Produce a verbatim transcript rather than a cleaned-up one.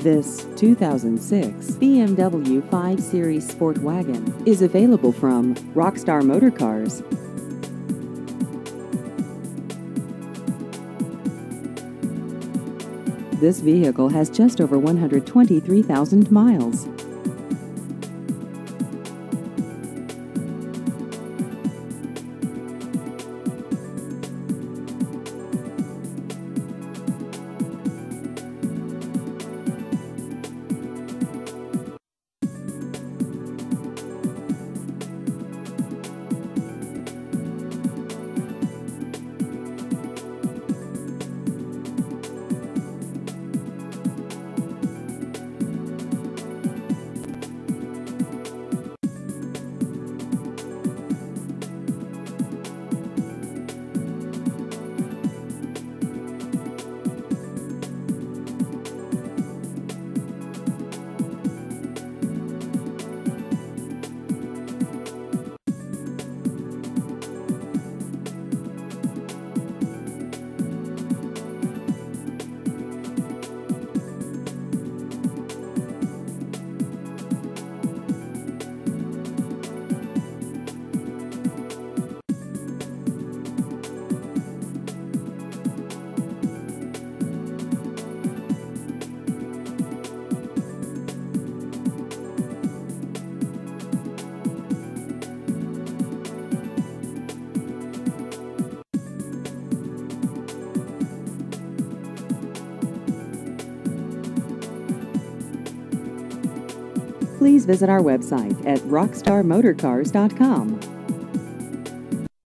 This two thousand six B M W five Series Sport Wagon is available from Rockstar Motor Cars. This vehicle has just over one hundred twenty-three thousand miles. Please visit our website at rockstar motor cars dot com.